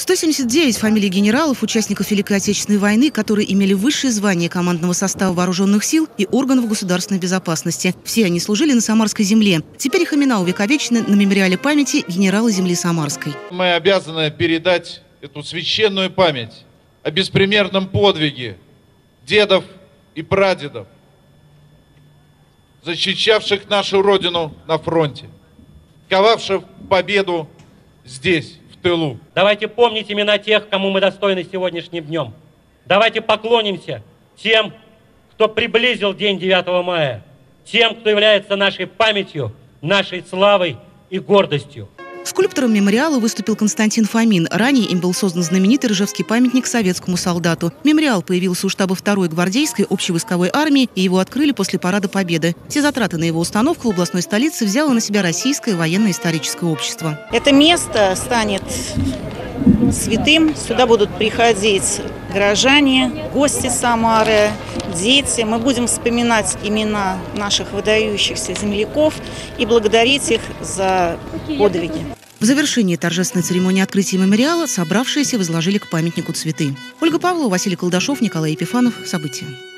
179 фамилий генералов, участников Великой Отечественной войны, которые имели высшее звание командного состава вооруженных сил и органов государственной безопасности. Все они служили на Самарской земле. Теперь их имена увековечены на мемориале памяти генерала земли Самарской. Мы обязаны передать эту священную память о беспримерном подвиге дедов и прадедов, защищавших нашу Родину на фронте, ковавших победу здесь, в тылу. Давайте помнить имена тех, кому мы достойны сегодняшним днем. Давайте поклонимся тем, кто приблизил день 9 мая, тем, кто является нашей памятью, нашей славой и гордостью. Скульптором мемориала выступил Константин Фомин. Ранее им был создан знаменитый Ржевский памятник советскому солдату. Мемориал появился у штаба 2-й гвардейской общевойсковой армии, и его открыли после Парада Победы. Все затраты на его установку в областной столице взяло на себя Российское военно-историческое общество. Это место станет святым. Сюда будут приходить горожане, гости Самары, дети. Мы будем вспоминать имена наших выдающихся земляков и благодарить их за подвиги. В завершении торжественной церемонии открытия мемориала собравшиеся возложили к памятнику цветы. Ольга Павлова, Василий Колдашов, Николай Епифанов. События.